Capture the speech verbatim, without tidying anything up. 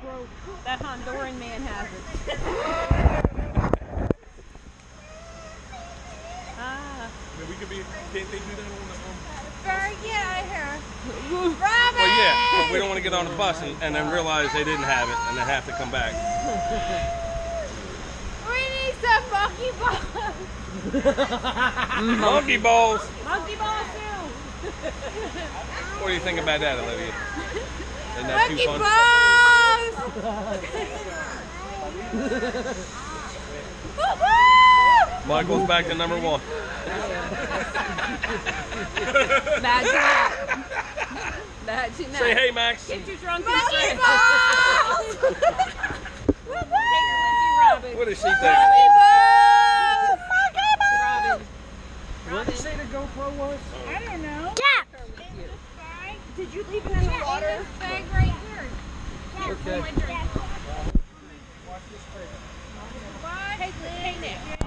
GoPro. That Honduran man has it. Ah. I mean, we could be. Can't they do that on the phone? Very, yeah, I hear. Robin! Well, yeah, but we don't want to get on the bus and, and then realize they didn't have it and then have to come back. We need some monkey balls. Monkey balls. Monkey balls too. What do you think about that, Olivia? Isn't that Monkey too fun? balls! Michael's back to number one. Imagine that. Imagine that. Say hey, Max. Get your drunk Monkey and balls! Robin. What does she Monkey think? balls! Monkey balls! Robin. What did you say the GoPro was? I don't know. Jack! Did you leave it in the water? This bag right here. Okay. Bye. Hey, Nick.